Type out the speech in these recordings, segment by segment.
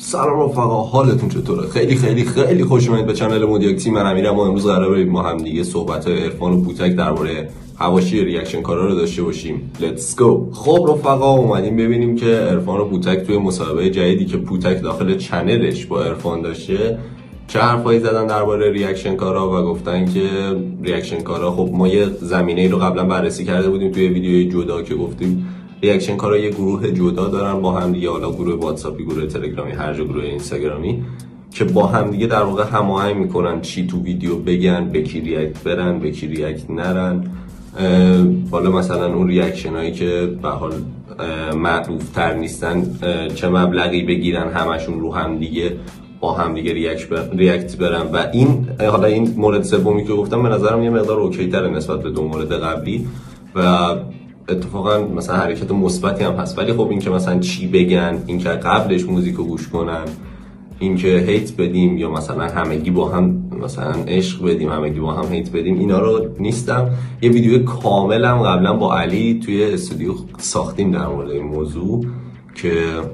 سلام رفقا، حالتون چطوره؟ خیلی خیلی خیلی خوش اومدید به کانال مودیاکتی. من امیرم و امروز قراره بریم ما هم دیگه صحبت‌های عرفان و پوتک درباره حواشی ریاکشن کارا رو داشته باشیم. لیتس گو. خب رفقا، اومدیم ببینیم که عرفان و پوتک توی مسابقه جدیدی که پوتک داخل چنلش با عرفان داشته چه حرفایی زدن درباره ریاکشن کارا و گفتن که ریاکشن کارا، خب ما یه زمینه‌ای رو قبلا بررسی کرده بودیم توی ویدیوی جدا که گفتیم ریاکشن کارا یه گروه جدا دارن با هم دیگه، حالا گروه واتساپی، گروه تلگرامی، هر جا گروه اینستاگرامی، که با هم دیگه در واقع هماهنگ میکنن چی تو ویدیو بگن، به کی ریاکت برن، به کی ریاکت نرن. حالا مثلا اون ریاکشن هایی که به حال معروف تر نیستن چه مبلغی بگیرن، همشون رو هم دیگه با هم دیگه ریاکت برن. و این حالا این مورد سومی که گفتم به نظرم یه مقدار اوکی تره نسبت به دو مورد قبلی و اتفاقا مثلا حرکت مثبتی هم هست. ولی خب این که مثلا چی بگن، این که قبلش موزیکو گوش کنن، این که هیت بدیم یا مثلا همگی با هم مثلا عشق بدیم، همگی با هم هیت بدیم، اینا رو نیستم. یه ویدیو کاملم قبلا با علی توی استودیو ساختیم در مورد این موضوع که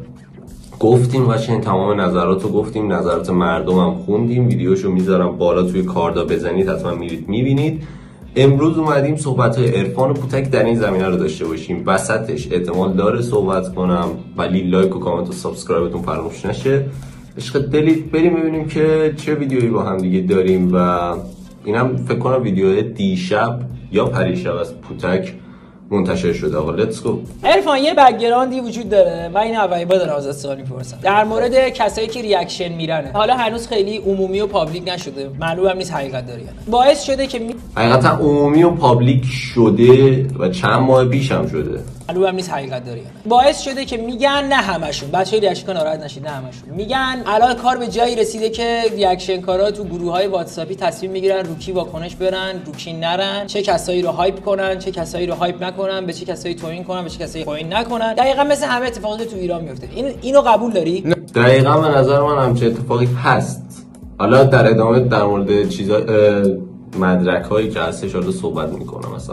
گفتیم و چنین تمام نظرات رو گفتیم، نظرات مردم هم خوندیم. ویدیوشو میذارم بالا توی کاردا، بزنید حتما میرید میبینید. امروز اومدیم صحبت‌های عرفان و پوتک در این زمینه رو داشته باشیم. وسطش احتمال داره صحبت کنم، ولی لایک و کامنت و سابسکرایبتون فراموش نشه. عشق دلید بریم ببینیم که چه ویدیویی با هم دیگه داریم. و اینم فکر کنم ویدیو دیشب یا پریشب از پوتک منتشر شده. آقا لیتس گو. عرفان یه بک‌گراندی وجود داره و این اولین بار دارم ازت سوال می‌پرسم در مورد کسایی که ریاکشن میرنه. حالا هنوز خیلی عمومی و پابلیک نشده، معلومم نیست حقیقت داره یا نه. باعث شده که حقیقتا عمومی و پابلیک شده و چند ماه پیش هم شده. معلومم نیست حقیقت داره یا نه. باعث شده که میگن نه همشون، بچه‌های ریاکشن کار ناراحت نشید، نه همشون میگن الان کار به جایی رسیده که ریاکشن کارا تو گروه‌های واتساپی تصمیم میگیرن رو کی واکنش برن، رو کی نرن، چه کسایی رو هایپ کنن، چه کسایی رو هایپ نکنن، به چه کسایی توهین کنن، به چه کسایی توهین نکنن. دقیقاً مثل همه اتفاقاتی تو ایران میفته. اینو قبول داری؟ دقیقاً به نظر من همچین اتفاقی هست. حالا در ادامه در مورد چیزا مدرک‌هایی که هستش حالا صحبت می‌کنم. مثلا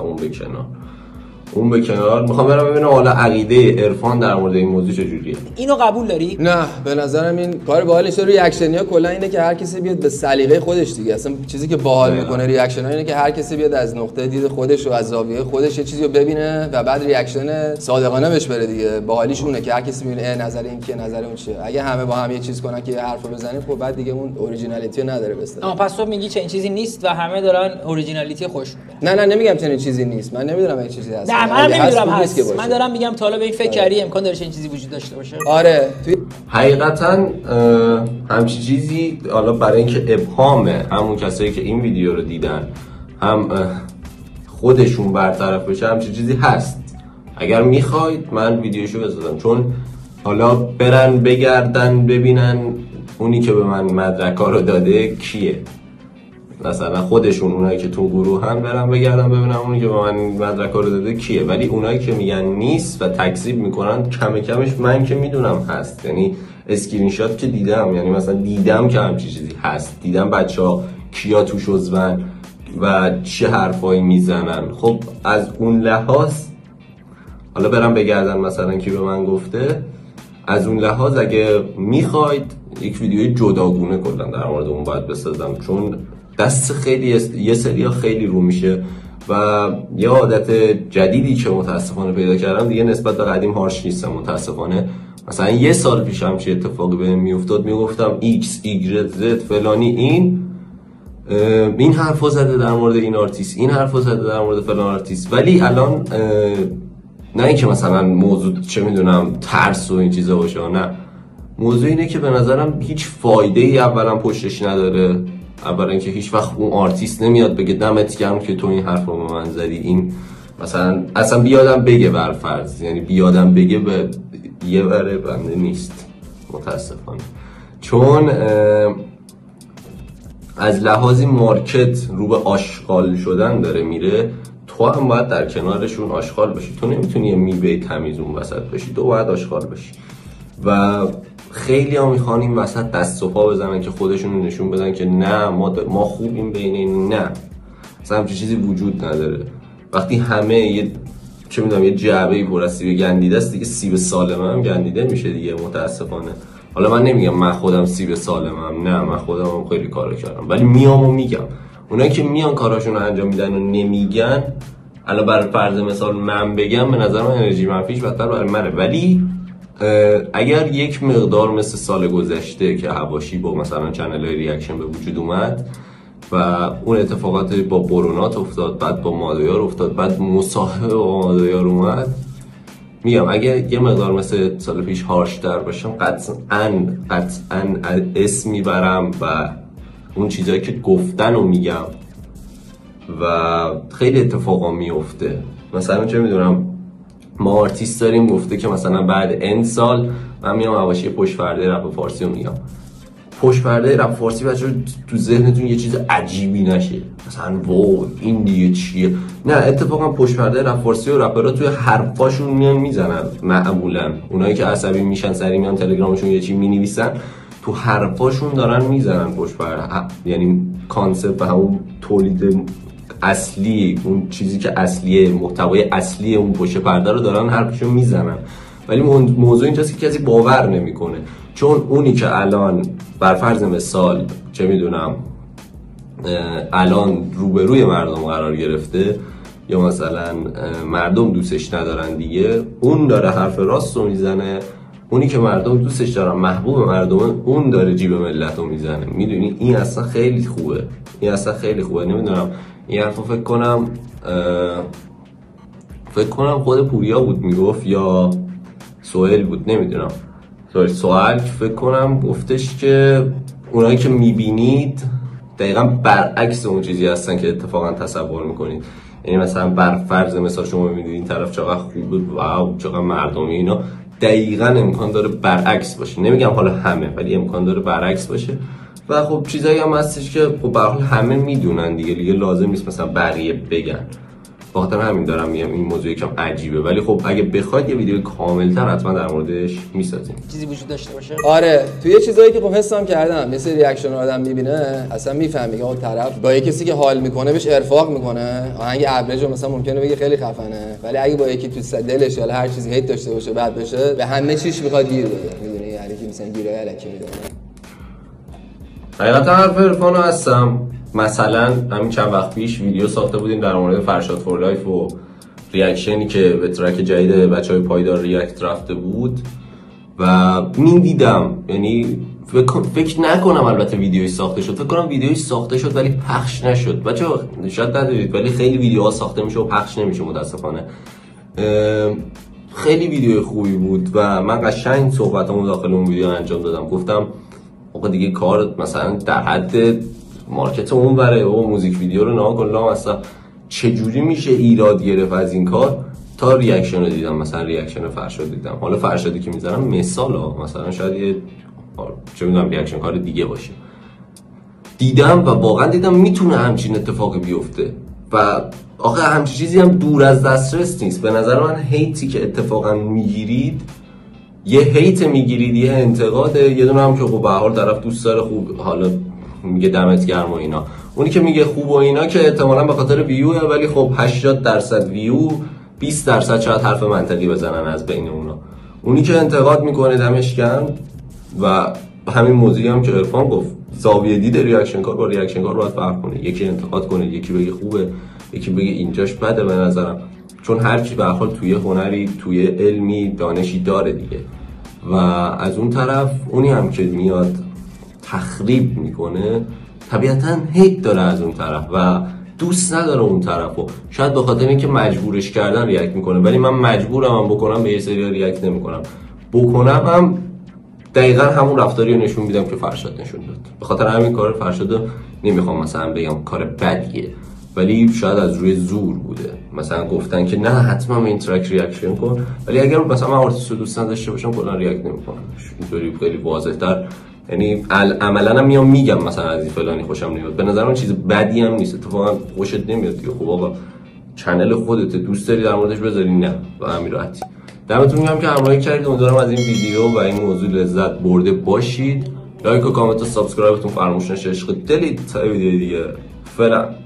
اون به کنار میخوام برم ببینم حالا عقیده عرفان در مورد این موضوع چجوریه. اینو قبول داری؟ نه به نظرم این کار باحالش ریاکشنیا کلا اینه که هر کسی بیاد به سلیقه خودش دیگه. اصلا چیزی که باحال میکنه ریاکشن‌ها اینه که هر کسی بیاد از نقطه دید خودش و از زاویه خودش یه چیزی رو ببینه و بعد ریاکشن صادقانه بهش بره دیگه. باحالیش اونه که هر کسی میبینه نظر این که نظر اون چیه. اگه همه با هم یه چیز کنن که یه حرفو بزنیم خب بعد دیگه اون اوریجینالیتی نداره بس. پس تو میگی چنین چیزی نیست و همه دارن اوریجینالیتی خوش میبرن. نه نمیگم چنین چیزی نیست. من نمیدونم این چیزی هست. من دارم میگم تا حالا به این فکر کردی امکان داره این چیزی وجود داشته باشه؟ آره حقیقتا همچین چیزی حالا برای اینکه ابهامه همون کسایی که این ویدیو رو دیدن هم خودشون برطرف بشه، همچین چیزی هست. اگر میخواید من ویدیوشو بذارم، چون حالا برن بگردن ببینن اونی که به من مدرکا رو داده کیه. مثلا خودشون اونایی که تو گروه هم برن بگردن ببینم اونی که به من مدرکا رو داده کیه. ولی اونایی که میگن نیست و تکذیب میکنن کم کمش من که میدونم هست. یعنی اسکرین شات که دیدم، یعنی مثلا دیدم که همچین چیزی هست، دیدم بچه‌ها کیا توش عضون و چه حرفایی میزنن. خب از اون لحاظ حالا برم بگردن مثلا کی به من گفته. از اون لحاظ اگه میخواید یک ویدیوی جداگونه کلا در مورد اون باید بسازم، چون دست خیلی یه سریا خیلی رو میشه و یه عادت جدیدی که متاسفانه پیدا کردم دیگه نسبت به قدیم هارش نیستم متاسفانه. مثلا یه سال پیش همچین اتفاقی بهم میافتاد میگفتم ایکس ایگرت زد فلانی این حرفا زده در مورد این آرتیست، این حرفا زده در مورد فلان آرتیست. ولی الان نه اینکه مثلا موضوع چه میدونم ترس و این چیزا باشه، نه، موضوع اینه که به نظرم هیچ فایده ای اولا پشتش نداره. اولا اینکه هیچ وقت اون آرتیست نمیاد بگه دمت گرم که تو این حرف رو به من زدی. این مثلا اصلا بیادم بگه برفرض، یعنی بیادم بگه به یه بره بنده نیست متاسفانه، چون از لحاظ مارکت رو به آشغال شدن داره میره. تو هم باید در کنارشون آشغال بشی. تو نمیتونی یه میوه تمیز اون وسط بشی، تو باید آشغال بشی. و خیلی ها میخوان این وسط دست و پا بزنن که خودشون نشون بدن که نه ما خوبیم بین این. نه، اصلا همچین چیزی وجود نداره. وقتی همه یه جعبه پر از سیب گندیده است دیگه، سیب سالم هم گندیده میشه دیگه متاسفانه. حالا من نمیگم من خودم سیب سالمم، نه من خودم خیلی کارا کردم، ولی میام و میگم. اونایی که میان کاراشون رو انجام میدن و نمیگن، الان برای فرض مثال من بگم، به نظر من انرژی منفیش بدتر برای منه. ولی اگر یک مقدار مثل سال گذشته که حواشی با مثلا چنل ریاکشن به وجود اومد و اون اتفاقات با برونات افتاد، بعد با مادیار افتاد، بعد مصاحبه با مادیار اومد، میگم اگه یه مقدار مثل سال پیش هارش‌تر باشم قطعاً اسم میبرم و اون چیزایی که گفتن رو میگم و خیلی اتفاقا میفته. مثلا چه میدونم ما آرتیست داریم گفته که مثلا بعد این سال من میام حواشی پشت پرده رپ فارسی رو میگم. پشت پرده رپ فارسی بچه‌ها تو ذهنتون یه چیز عجیبی نشه مثلا وای این دیگه چیه، نه اتفاقا پشت پرده رپ فارسی و رپرها توی حرفاشون میان میزنن. معمولا اونایی که عصبی میشن سری میان تلگرامشون یه چی مینویسن، تو حرفاشون دارن میزنن پشت پرده، یعنی کانسپت و همون تولید اصلی، اون چیزی که اصلیه، محتوای اصلی اون پشت پرده رو دارن حرفشون میزنن. ولی موضوع اینجاست که کسی باور نمیکنه، چون اونی که الان بر فرض مثال چه میدونم الان روبروی مردم قرار گرفته یا مثلا مردم دوستش ندارن دیگه، اون داره حرف راست رو میزنه. اونی که مردم دوستش دارن، محبوب مردمه، اون داره جیب ملت رو میزنه. میدونی این اصلا خیلی خوبه، این اصلا خیلی خوبه. نمیدونم این حرفو فکر کنم خود پوریا بود میگفت یا سوهل بود، نمیدونم، سوهل فکر کنم گفتش که اونایی که میبینید دقیقا برعکس اون چیزی هستن که اتفاقا تصور میکنید. یعنی مثلا بر فرض مثال شما میبینید این طرف چقدر خوبه، واو چقدر مردمی، اینا دقیقا امکان داره برعکس باشه. نمیگم حالا همه، ولی امکان داره برعکس باشه. و خب چیزایی هم هستش که خب به هر حال همه میدونن دیگه لازم نیست مثلا بقیه بگن. بخاطر همین دارم میگم این موضوع یکم عجیبه، ولی خب اگه بخواید یه ویدیو کامل‌تر حتما در موردش میسازیم. چیزی وجود داشته باشه. آره تو یه چیزایی که خب حسام کردم، مثل ریاکشن آدم میبینه اصلا میفهمی که اون طرف با یه کسی که حال میکنه بهش ارفاق میکنه، آهنگ اوریج رو مثلا ممکنه بگه خیلی خفنه، ولی اگه با یکی تو دلش یا هر چیزی هیت داشته باشه بعد بشه به همه چیش میخواد گیر بده. میدونی یعنی که مثلا گیرای الکی میده. حقیقتا حرف عرفانو هستم. مثلا همین چند وقت پیش ویدیو ساخته بودیم در مورد فرشاد فور لایف و ریاکشنی که به ترک جدید بچهای پایدار ریاکت رفته بود و دیدم، یعنی فکر نکنم البته ویدیویی ساخته شد، فکر کنم ویدیویی ساخته شد ولی پخش نشد. بچه‌ها شاید ندارید ولی خیلی ویدیوها ساخته میشه و پخش نمیشه متاسفانه. خیلی ویدیو خوبی بود و من قشنگ صحبتامو داخل اون ویدیو انجام دادم. گفتم آقا دیگه کار مثلا در حد مارکت اون بره و موزیک ویدیو رو نها کن، اصلا چجوری میشه ایراد گرفت از این کار. تا ریاکشن رو دیدم، مثلا ریاکشن فرشاد دیدم، حالا فرشادی که میذارم مثال ها، مثلا شاید یه چه میدونم ریاکشن کار دیگه باشه، دیدم و واقعا دیدم میتونه همچین اتفاقی بیفته و آخه همچین چیزی هم دور از دسترس نیست. به نظر من هیتی که اتفاقا میگیرید، یه هیت میگیرید، یه انتقاده، یه دونه هم که خب به هر حال طرف دوست داره خوب حالا میگه دمت گرم و اینا. اونی که میگه خوب و اینا که احتمالاً به خاطر ویوه، ولی خب 80% ویو 20% شاید حرف منطقی بزنن از بین اونا. اونی که انتقاد میکنه دمش گرم و همین موضوعی هم که عرفان گفت، زاویه دید ریاکشن کار با ریاکشن کار باید فرق کنه. یکی انتقاد کنه، یکی بگه خوبه، یکی بگه اینجاش بده به نظرم، چون هر کی به هر حال توی هنری، توی علمی، دانشی داره دیگه. و از اون طرف اونی هم که میاد تخریب میکنه طبیعتاً هیت داره از اون طرف و دوست نداره اون طرفو. شاید به خاطر اینکه مجبورش کردن ریاکت میکنه، ولی من مجبورم بکنم به یه سری ریاکت نمیکنم. بکنم هم دقیقاً همون رفتاری رو نشون میدم که فرشاد نشون داد. به خاطر همین کار فرشاد نمیخوام مثلا بگم کار بدیه، ولی شاید از روی زور بوده. مثلا گفتن که نه حتما این ترک ریاکشن کن، ولی اگر مثلا من آرتیست رو دوست نداشته باشم کلا ریاکت نمیکنم. اینطوری خیلی واضح‌تر، یعنی عملاً میام میگم مثلا از این فلانی خوشم نمیاد. به نظر من چیز بدی هم نیست، اتفاقا خوشت نمیاد دیگه. خب آقا چنل خودت دوست داری در موردش بذاری، نه و همین راحتی. دمتون گرم که همراهی کردید. امیدوارم از این ویدیو و این موضوع لذت برده باشید. لایک و کامنت و سابسکرایبتون فراموش نشه. عشق دلید تا ویدیو دیگه. فعلا